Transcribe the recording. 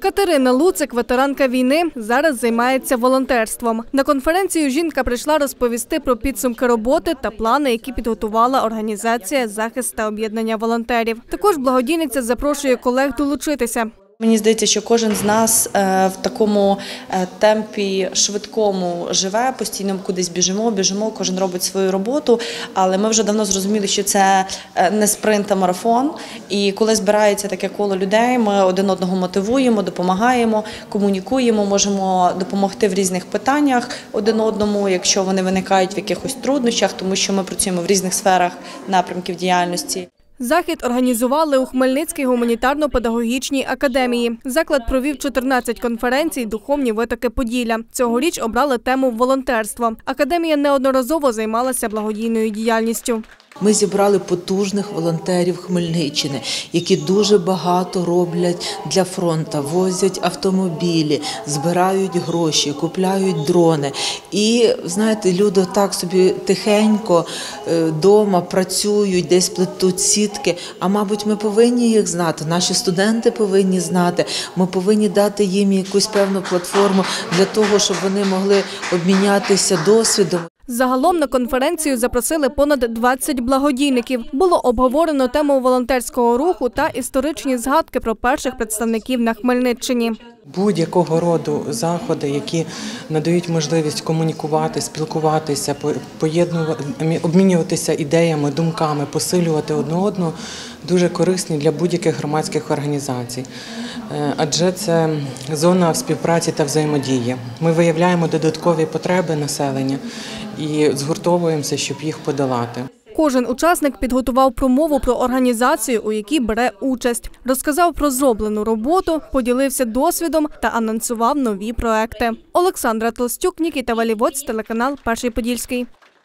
Катерина Луцик, ветеранка війни, зараз займається волонтерством. На конференцію жінка прийшла розповісти про підсумки роботи та плани, які підготувала організація «Захист та об'єднання волонтерів». Також благодійниця запрошує колег долучитися. Мені здається, що кожен з нас в такому темпі швидкому живе, постійно кудись біжимо, кожен робить свою роботу, але ми вже давно зрозуміли, що це не спринт, а марафон. І коли збирається таке коло людей, ми один одного мотивуємо, допомагаємо, комунікуємо, можемо допомогти в різних питаннях один одному, якщо вони виникають в якихось труднощах, тому що ми працюємо в різних сферах напрямків діяльності. Захід організували у Хмельницькій гуманітарно-педагогічній академії. Заклад провів 14 конференцій «Духовні витоки Поділля». Цьогоріч обрали тему «Волонтерство». Академія неодноразово займалася благодійною діяльністю. Ми зібрали потужних волонтерів Хмельниччини, які дуже багато роблять для фронту, возять автомобілі, збирають гроші, купляють дрони. І, знаєте, люди так собі тихенько вдома працюють, десь плетуть сітки. А, мабуть, ми повинні їх знати, наші студенти повинні знати. Ми повинні дати їм якусь певну платформу для того, щоб вони могли обмінятися досвідом. Загалом на конференцію запросили понад 20 благодійників. Було обговорено тему волонтерського руху та історичні згадки про перших представників на Хмельниччині. Будь-якого роду заходи, які надають можливість комунікувати, спілкуватися, обмінюватися ідеями, думками, посилювати одне одного, дуже корисні для будь-яких громадських організацій. Адже це зона співпраці та взаємодії. Ми виявляємо додаткові потреби населення і згуртовуємося, щоб їх подолати. Кожен учасник підготував промову про організацію, у якій бере участь. Розказав про зроблену роботу, поділився досвідом та анонсував нові проекти. Олександра Толстюк, Нікіта Валівоць, телеканал «Перший Подільський».